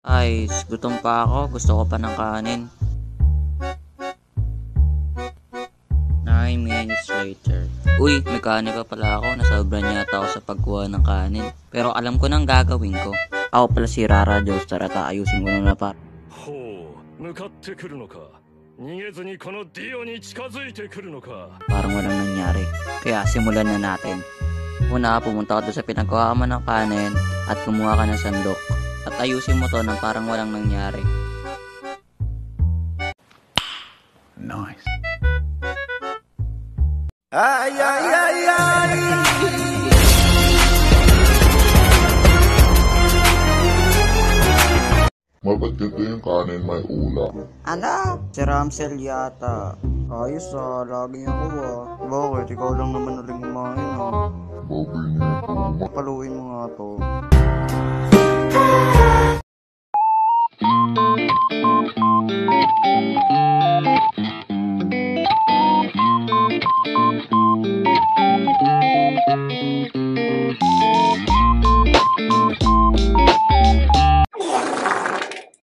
Ay, gutom pa ako. Gusto ko pa ng kanin. 9 minutes later. Uy, may kanin pa pala ako. Nasobra niya yata ako sa pagkuha ng kanin. Pero alam ko nang gagawin ko. Ako pala si Rara Joestar at aayusin ko na pa. Parang walang nangyari. Kaya simulan na natin. Una, pumunta ka doon sa pinagkuha mo ng kanin at kumuha ka ng sandok. At ayusin mo to nang parang walang nangyari. Nice. Ay, ay, ay, ay. Mabagkita yung kanin may ulam. Ano? Si Ramsel yata. Ayos lagi ako Bakit? Ikaw lang naman uling kumain Bagay nito. Paluin mo nga to.